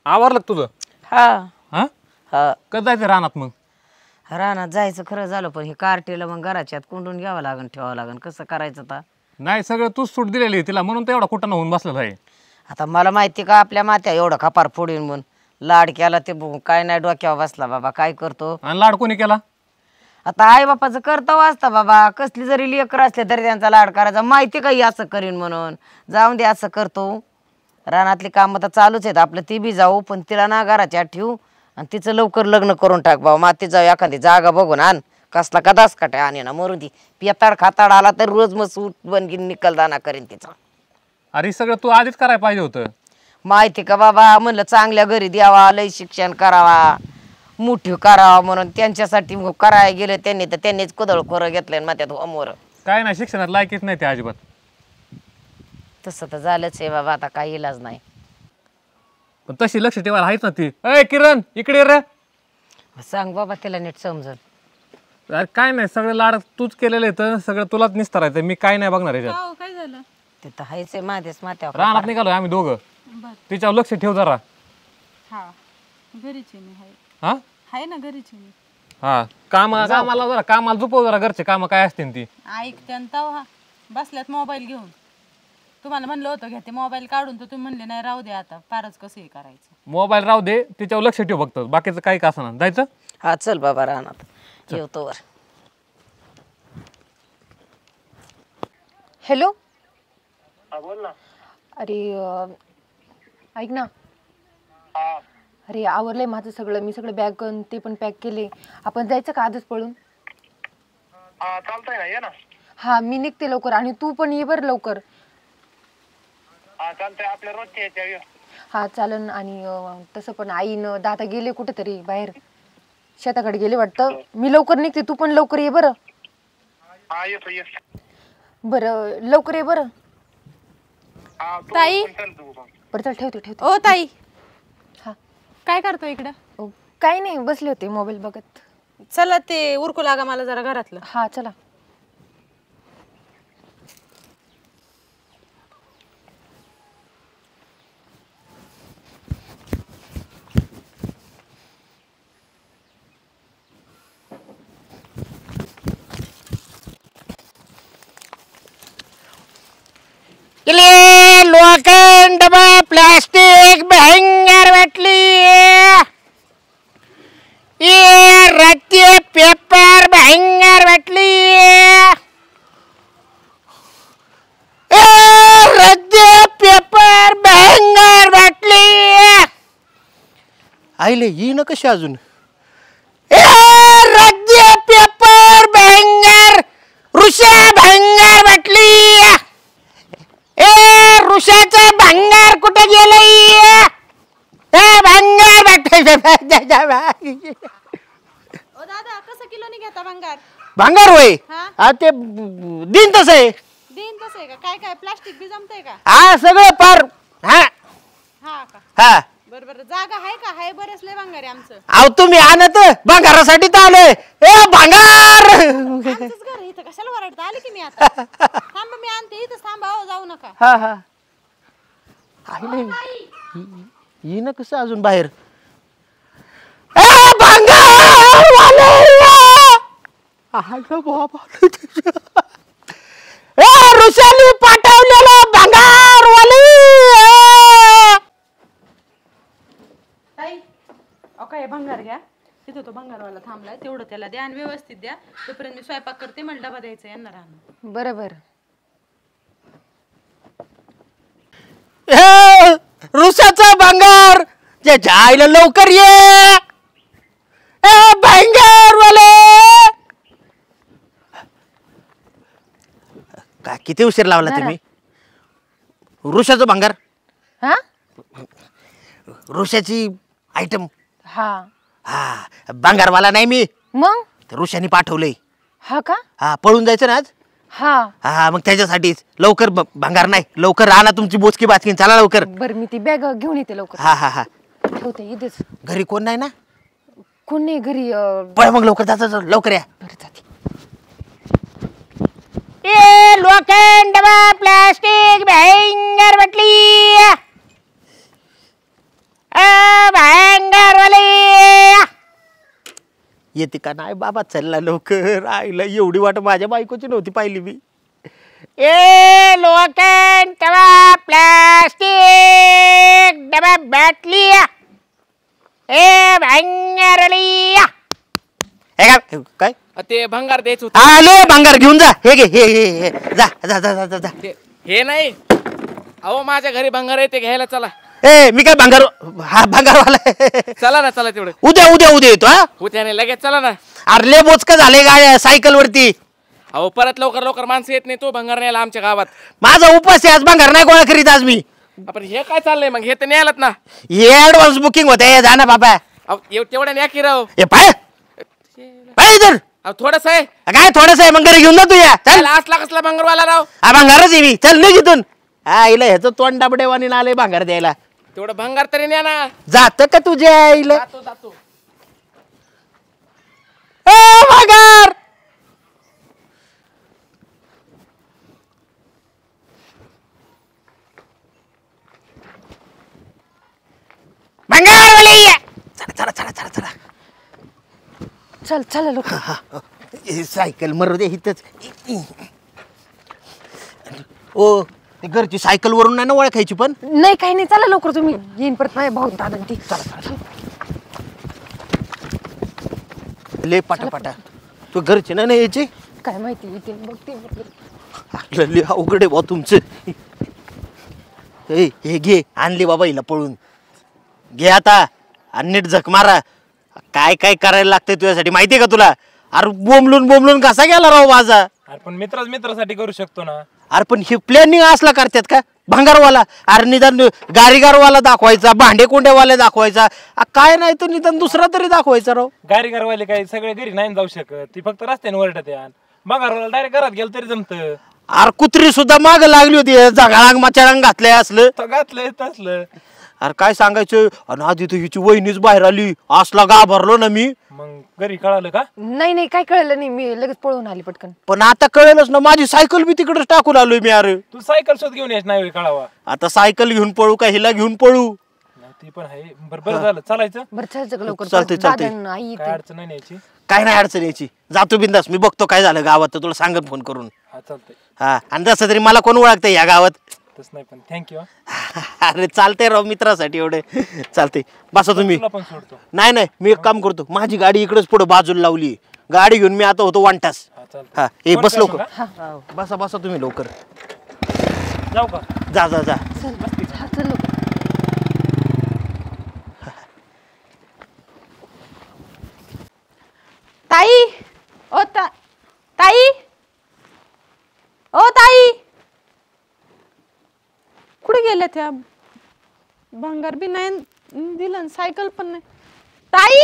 आवरलं तुझं? हा हा हा कधी जायचं रानात मग? रानात जायचं खरं झालं पण हे कार्टीला मग घराच्या आत कोंडून घ्यावं लागन ठेवावं लागन कसं करायचं आता? नाही सगळं तूच सूट दिलेली आहे तिला म्हणून तर एवढा कुठं होऊन बसलेला आहे. आता मला माहिती का आपल्या मात्या एवढं खपार फोडीन म्हणून लाड केला ते काय नाही डोक्यावर बसला बाबा काय करतो आणि लाड कोणी केला? आता आई बापाचं कर्तव्य असतं बाबा कसली जरी लेकर असले तरी त्यांचा लाड करायचा माहिती काही असं करीन म्हणून जाऊन दे असं करतो रानातली कामं तर चालूच आहेत आपलं ती बी जाऊ पण तिला ना घराच्या ठेवू आणि तिचं लवकर लग्न करून टाक बाबा माती जाऊ एखादी जागा बघून आण कसला कदाच काटे आणि ना मरू दी पियाताड खाताड आला तर रोज मग सूट बनगीन निकलदाना करीन तिचा. अरे सगळं तू आधीच करायला पाहिजे होतं. माहिती का बाबा म्हणलं चांगल्या घरी द्यावा लय शिक्षण करावा मोठी करावा म्हणून त्यांच्यासाठी करायला गेलं त्यांनी तर त्यांनीच कुदळ खोरं घेतलं मग त्यात अमोर काय नाही शिक्षणात लायकीच नाही ते अजिबात. तसं तर झालंच आहे बाबा आता काही इलाज नाही. पण तशी लक्ष ठेवायला आहेच ना ती. अय किरण इकडे रे. सांग बाबा तिला नीट समजून. अरे काय नाही सगळं लाड तूच केलेलं आहे तर सगळं तुलाच निस्तारायचं मी काय नाही बघणार याच्यात. काय झालं? ते तर हायच आहे माझ्याच माथ्यावर. रानात निघालोय आम्ही दोघं. तिच्यावर लक्ष ठेव जरा. हा घरीच आहे मी हा हाय ना घरीच आहे मी. हा कामाला जरा कामाला झोपव जरा घरचे काम काय असतील ती. ऐकते आणि तवा बसल्यात मोबाईल घेऊन. तुम्हाला म्हणलं होतं घ्या ते मोबाईल काढून तर तुम्ही म्हणले नाही राहू दे आता फारच कसं हे करायचं. मोबाईल राहू दे तिच्यावर लक्ष ठेव फक्त बाकीचं काही का असं जायचं. हा चल बाबा रानात येतो वर. हॅलो बोल ना. अरे ऐक ना अरे आवरलंय माझं सगळं मी सगळं बॅग ते पण पॅक केले आपण जायचं का आजच पळून? चालतंय ना ये ना. हा मी निघते लवकर आणि तू पण ये बरं लवकर. चालतंय आपल्या रोजच्या याच्या. हा चालन आणि तसं पण आईनं दादा गेले कुठेतरी बाहेर शेताकडे गेले वाटतं मी लवकर निघते तू पण लवकर ये बरं. हा येतो ये. बरं लवकर ये बरं. ताई बरं चल ठेवते ठेवते. ओ ताई हा काय करतो इकडं? काही नाही बसले होते मोबाईल बघत. चला ते उरकू लागा मला जरा घरातलं. हा चला. लोखंड प्लास्टिक भयंकर वाटली रद्दी पेपर भयंकर वाटली रद्दी पेपर भयंकर वाटली आईले ही न कशी अजून रद्दी पेपर भयंकर ऋषा भयंकर वाटली ऋषाचं भंगार कुठे गेलंय भंगार ओ दादा कसं किलोनी घेता भंगार? भंगार होय ते दिन तसं आहे. दिन तसं आहे का? काय काय प्लास्टिक बी जमतंय का? हा सगळं पार हा हा का? हा बरं बरं जागा आहे का? हाय बरेच लय भंगार आहे आमचं. अहो तुम्ही आणत भंगारासाठी तर आलोय भंगार. आमचंच घर आहे इथं कशाला वरडता आली की मी आता. थांबा मी आणते इथं थांबा हो जाऊ नका. हा हा ही ना कसं अजून बाहेर ऋषाली पाठवलेलं भंगार वाली. ताई काय भंगार घ्या तिथं तो भंगारवाला थांबलाय तेवढं त्याला द्या आणि व्यवस्थित द्या तोपर्यंत मी स्वयंपाक करते मला डबा द्यायचा यांना राहणं. बरं बरं. ऋषाचा भंगार जे जायला लवकर ये भंगार वाले. काय किती उशीर लावला तुम्ही? ऋषाचं भंगार हा ऋषाची आयटम. हा हा भंगारवाला नाही मी मग ऋषाने पाठवलंय. हा का? हा पळून जायचं ना आज. हा हा मग त्याच्यासाठीच लवकर भंगार नाही लवकर राहणार तुमची बोचकी बाचकी चला लवकर. बरं मी ती बॅग घेऊन येते लवकर. हा हा हा ठेवते इथेच. घरी कोण नाही ना? कोण नाही घरी. पळ मग लवकर जायचं लवकर या. बरं जाते. लोखंड प्लास्टिक भयंकर म्हटली येते का नाही बाबा चलला लवकर आईला एवढी वाट माझ्या बायकोची नव्हती पाहिली मी ए लोखंड तवा प्लास्टिक डबा बाटली ए भांगारलिया काय ते भंगार द्यायचं होतं. आले भांगार घेऊन जा हे घे हे जा जा जा जा जा हे नाही अहो माझ्या घरी भंगार आहे ते घ्यायला चला. ए मी काय भांगार हा भांगारवाला चला ना चला तेवढं उद्या उद्या उद्या येतो हा उद्याने लगेच चला ना. अरले बोचक झाले गाड्या सायकल वरती अहो परत लवकर लवकर माणसं येत नाही तो भंगार न्यायला आमच्या गावात. माझा उपास आहे आज भांगार नाही गोळा करीत आज मी आपण हे काय चाललंय मग हे तर न्यायलात ना. हे ऍडव्हान्स बुकिंग होते जा ना बाबा तेवढ्या न्या की राव. हे पाय पाय इधर थोडस आहे काय थोडस आहे मग घरी घेऊन जा तू या चल असला कसला भंगारवाला राव. हा भांगारच आहे मी चल नाही जिथून हा इला ह्याचं तोंड डाबडेवानी आले भांगार द्यायला तेवढं भंगार तरी न्या ना. जात का तुझ्या आईला जातो जातो. ए भांगार भांगारवाले ये. चला चला चला चला चल चल लोक हे सायकल मरू दे इथंच ओ ती घरची सायकल वरून नाही ना ओळखायची पण नाही काही नाही चला लवकर तुम्ही येईन परत माझ्या भाऊ दादा ती ले पाटा तू घरची नाही ना यायची काय माहिती येते बघते लय अवघड आहे बा तुमचं हे घे आणली बाबा हिला पळून घे आता आणि नीट झक मारा काय काय करायला लागतंय तुझ्यासाठी माहितीये का तुला अरे बोंबलून बोंबलून कसा गेला राव माझा अरे पण मित्रासाठी करू शकतो ना. अरे पण हे प्लॅनिंग असला करतात का भांगारवाला अरे निदान गारीगारवाला दाखवायचा भांडे कोंड्यावाला दाखवायचा काय नाही तर निदान दुसरा तरी दाखवायचा राव. गारीगारवाले काही सगळे घरी नाही जाऊ शकत ती फक्त रस्त्याने वरडत यान बघारवाला डायरेक्ट घरात गेलं तरी जमत. अरे कुत्री सुद्धा माग लागली होती जगाळांग मचाळांग घातलंय असलं घातलंय तसलं. अरे काय सांगायचं आणि आधी तर हिची वहिनीच बाहेर आली असला घाबरलो ना मी. मग घरी कळालं का. नाही नाही काय कळलं नाही मी लगेच पळून आली पटकन. पण आता कळेलच ना माझी सायकल मी तिकडच टाकून आलोय मी. अरे तू सायकल शोध घेऊन यायच नाही कळावा. आता सायकल घेऊन पळू का हिला घेऊन पळू ती पण आहे बरं झालं चालायचं. बरं चालतं लवकर चालतंय, चालतंय. दादा आणि आई काय येते. अडचण नाही यायची. काय नाही अडचण यायची जातो बिंदास मी बघतो काय झालं गावात तर तुला सांगत फोन करून. हा चालतंय हा आणि जसं तरी मला कोण ओळखतंय या गावात. तस नाही पण थँक्यू. अरे चालतंय राव मित्रासाठी एवढे चालतंय बसा तुम्ही. तुला पण सोडतो. नाही नाही मी एक काम करतो माझी गाडी इकडेच पुढे बाजूला लावली गाडी घेऊन मी आता होतो वांटास. हा चालतंय. हा ए फोन बस कर लवकर मग, हा, बसा बसा तुम्ही लवकर जाऊ का. जा जा जा. हा चल लवकर. ताई ओ ताई ओ ताई कुठे गेल्या त्या भंगार बी नाही दिलं सायकल पण नाही. ताई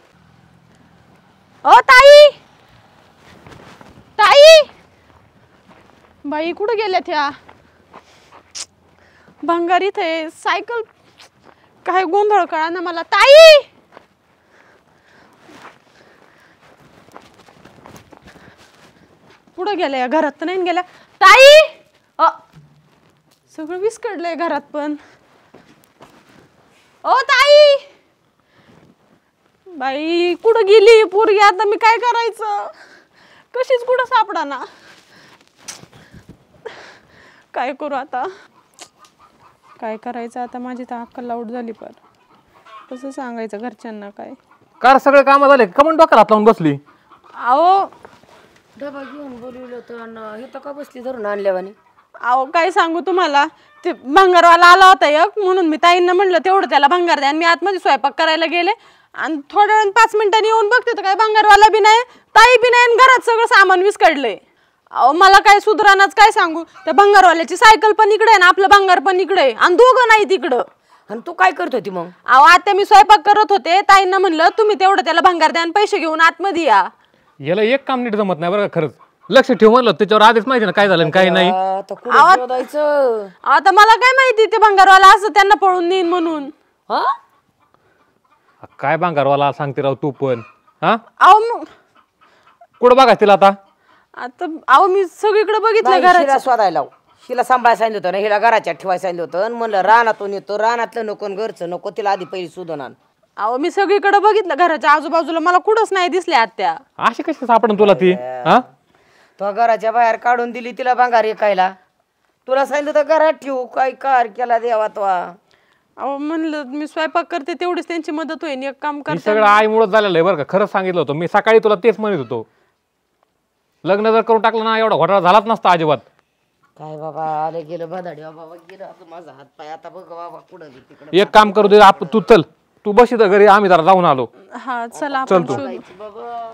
ओ ताई ताई बाई कुठे गेल्या त्या भंगार इथे सायकल काय गोंधळ कळा ना मला. ताई कुठं गेल्या या घरात तर नाही गेल्या. ताई सगळं विस्कडलंय घरात पण. ओ ताई बाई कुठं गेली पोरगी आता मी काय करायचं कशीच कुठं सापडा ना काय करू आता काय करायचं आता माझी तर अक्कल आऊट झाली पण कसं सांगायचं घरच्यांना काय. कार सगळे काम झाले कमन डोक्याला हात लावून बसली. अहो डबा घेऊन बोलवलं होतं हे तर का बसली धरून आणल्यावानी. अहो काय सांगू तुम्हाला ते भंगारवाला आला होता एक म्हणून मी ताईंना म्हणलं तेवढं त्याला भंगार द्या आणि मी आतमध्ये स्वयंपाक करायला गेले आणि थोड्या वेळ 5 मिनिटांनी येऊन बघते तर काय भंगारवाला बी नाही ताई बी नाही आणि घरात सगळं सामान विस्कडलंय. अहो मला काय सुधरानाच काय सांगू त्या भंगारवाल्याची सायकल पण इकडे आहे ना आपलं भंगार पण इकडे आहे आणि दोघं नाही तिकडं. आणि तू काय करत होती मग. अहो आता मी स्वयंपाक करत होते ताईंना म्हणलं तुम्ही तेवढं त्याला भंगार द्या आणि पैसे घेऊन आतमध्ये या. याला एक काम नीट जमत नाही बरं का खरंच. लक्ष ठेव म्हणलं त्याच्यावर आधीच माहिती ना काय झालं आणि काय नाही. आता कुठं शोधायचं. आता मला काय माहिती ते भंगारवाला असं त्यांना पळून नेईन म्हणून. हा काय भांगारवाला सांगते राव तू पण. हा अहो मग कुठं बघा तिला आता. आता अहो मी सगळीकडे बघितलं नाही, घरात. हिला शोधायला लाव. हिला सांभाळायला सांगितलं होतं ना हिला घराच्या ठेवायला सांगितलं होतं आणि म्हणलं रानातून येतो रानातलं नको आणि घरचं नको तिला आधी पहिली शोधून आण. अहो मी सगळीकडे बघितलं घराच्या आजूबाजूला, मला कुठंच नाही दिसले आत्या. अशी कशी सापडन तुला ती? हा तो घराच्या बाहेर काढून दिली तिला भंगार ऐकायला. तुला सांगितलं तर घरात ठेवू, काय कार केला देवा तो. अहो म्हणलं मी स्वयंपाक करते तेवढीच त्यांची मदत होईल, एक काम हे करते. सगळं आईमुळेच झालेलं आहे बरं का. खरंच सांगितलं होतं मी सकाळी तुला, तेच म्हणत होतो. लग्न जर करून टाकलं ना एवढा घोटाळा झालाच नसता अजिबात. काय बाबा आले गेलं बदाडी बाबा गेलं आता माझा हात पाय. आता बघ बाबा कुठं तिकडे. एक काम करू दे, तू चल, तू बस इथं घरी, आम्ही जरा जाऊन आलो. हा चला चल आपण तू. शोधू. बाबा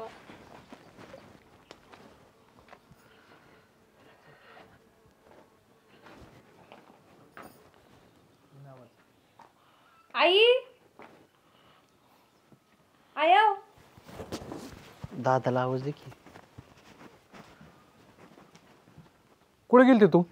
आई आया दादाला आवाज दे की. कुठे गेलती तू?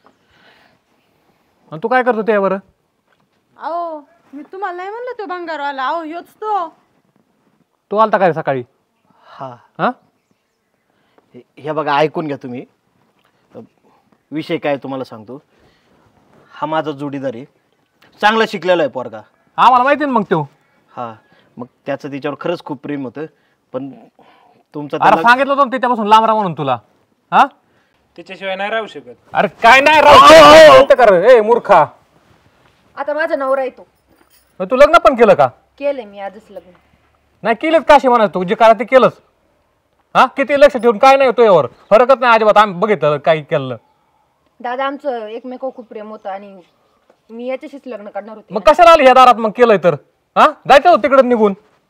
आणि तू काय करतो त्यावर? अहो मी तुम्हाला नाही म्हणलं तो भंगारवाला, अहो ह्योच तो. तू आलता काय सकाळी? हा हा हे बघा ऐकून घ्या तुम्ही. विषय काय तुम्हाला सांगतो. हा माझा जोडीदार आहे, चांगला शिकलेला आहे पोरगा. आम्हाला माहिती ना मग तो. हा मग त्याचं तिच्यावर खरंच खूप प्रेम होतं, पण तुमचं अरे सांगितलं होतं ना त्याच्यापासून लांब राहा म्हणून तुला. हा त्याच्याशिवाय नाही राहू शकत. अरे काय नाही राव ए मूर्खा. आता माझा नवरा येतो. मग तू लग्न पण केलं का? केलंय मी आजच लग्न. नाही केलंच काशी म्हणत तू, जे करा ते केलंच. हा किती लक्ष ठेवून काय नाही होतो यावर फरकच नाही अजिबात. आम्ही बघितलं काय केलं. दादा आमचं एकमेकावर खूप प्रेम होतं आणि मी याच्याशीच लग्न करणार होते. मग कशाला आली ह्या दारात मग केलंय तर? हा जायचं होतं तिकडे निघून.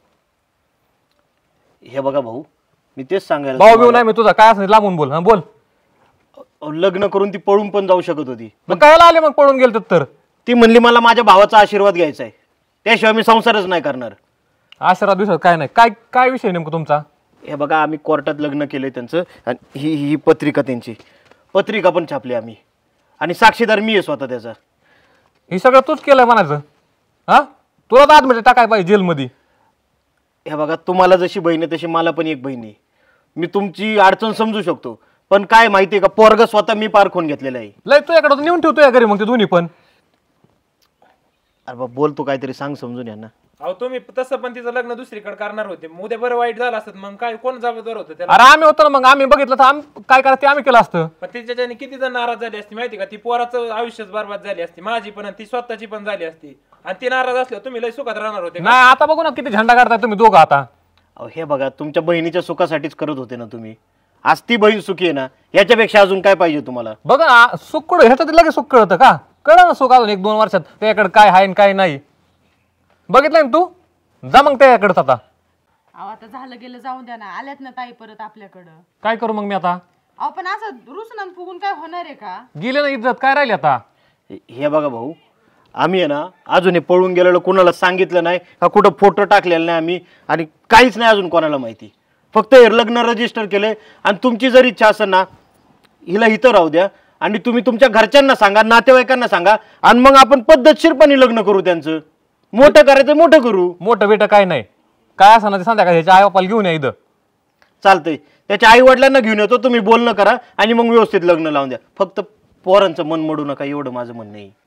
हे बघा भाऊ, मी तेच सांगायला भाऊ बिऊ नाही मी तुझा, काय असं लांबून बोल. हा बोल. लग्न करून ती पळून पण जाऊ शकत होती. मग कायला आले मग पळून गेलं तर? ती म्हणली मला माझ्या भावाचा आशीर्वाद घ्यायचा आहे, त्याशिवाय मी संसारच नाही करणार. आशीर्वाद दिवसात काय नाही. काय काय विषय नेमकं तुमचा? हे बघा आम्ही कोर्टात लग्न केलंय त्यांचं, आणि ही ही पत्रिका त्यांची पत्रिका पण छापली आम्ही, आणि साक्षीदार मी आहे स्वतः त्याचा. हे सगळं तूच केलंय म्हणायचं? हा तुला तर आतमध्ये टाकाय पाहिजे जेलमध्ये. हे बघा तुम्हाला जशी बहीण आहे तशी मला पण एक बहीण आहे. मी तुमची अडचण समजू शकतो, पण काय माहितीये का, पोरग स्वतः मी पारखून घेतलेलं आहे. लय तुझ्याकडे नेऊन ठेवतो या घरी मग ते दोन्ही पण. अरे बा बोलतो काहीतरी सांग समजून यांना. अहो तुम्ही तसं पण तिचं लग्न दुसरीकडे करणार होते, उद्या बरं वाईट झालं असत मग काय कोण जबाबदार होतं त्याला? अरे आम्ही होतो ना मग, आम्ही बघितलं तर आम्ही काय करायचं ते आम्ही केलं असतं. पण तिच्याच्याने किती जण नाराज झाली असती माहिती का? ती पोराचं आयुष्यच बरबाद झाली असती, माझी पण आणि ती स्वतःची पण झाली असती. आणि ती नाराज असल्यावर तुम्ही लय सुखात राहणार होते का? नाही आता बघू ना किती झंडा काढताय तुम्ही दोघं आता. अहो हे बघा तुमच्या बहिणीच्या सुखासाठीच करत होते ना तुम्ही. आज ती बहीण सुखी आहे ना, याच्यापेक्षा अजून काय पाहिजे तुम्हाला? बघा ना सुख कळ ह्याच्यात लगेच सुख कळतं का? कळलं ना सुख अजून 1-2 वर्षात त्याच्याकडे काय आहे आणि काय नाही. बघितलंय ना तू? जा मग त्याच्याकडेच आता. अहो आता झालं गेलं जाऊन द्या ना, आल्यात ना ताई परत आपल्याकडं. काय करू मग मी आता? अहो पण असं रुसून फुगून काय होणार आहे का? गेले ना इज्जत, काय राहिली आता? हे बघा भाऊ, आम्ही आहे ना अजून हे पळून गेलेलो कुणाला सांगितलं नाही का, कुठं फोटो टाकलेला नाही आम्ही, आणि काहीच नाही अजून कोणाला माहिती. फक्त हे लग्न रजिस्टर केले. आणि तुमची जर इच्छा असेल ना, हिला इथं राहू द्या आणि तुम्ही तुमच्या घरच्यांना सांगा, नातेवाईकांना सांगा, आणि मग आपण पद्धतशीरपणे लग्न करू. त्यांचं मोठं करायचं मोठं करू. मोठं बेटं काय नाही, काय असं ना ते संध्याकाळी ह्याच्या आई बापाला घेऊन या इथं. चालतंय, त्याच्या आई वडिलांना घेऊन येतो, तुम्ही बोलणं करा आणि मग व्यवस्थित लग्न लावून द्या. फक्त पोरांचं मन मोडू नका, एवढं माझं म्हणणं आहे.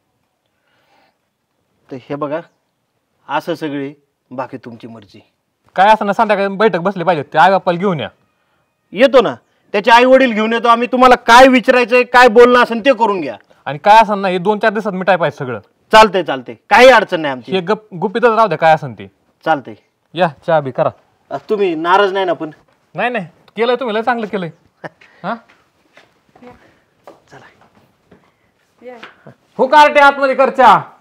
तर हे बघा असं सगळे, बाकी तुमची मर्जी. काय असं ना संध्याकाळी बैठक बसली पाहिजे, ते आई बापाला घेऊन या. येतो ना, त्याचे आई वडील घेऊन येतो आम्ही. तुम्हाला काय विचारायचंय, काय बोलणं असेल ते करून घ्या. आणि काय असं ना हे 2-4 दिवसात मिटाय पाहिजे सगळं. चालतंय चालतंय, काही अडचण नाही आमची. हे गुपितच राहू द्या काय असेल ते. चालतंय. या चहा बी करा. तुम्ही नाराज नाही ना? पण नाही नाही केलंय तुम्ही, लय चांगलं केलंय. हा हो कार्टे आतमध्ये कर चहा.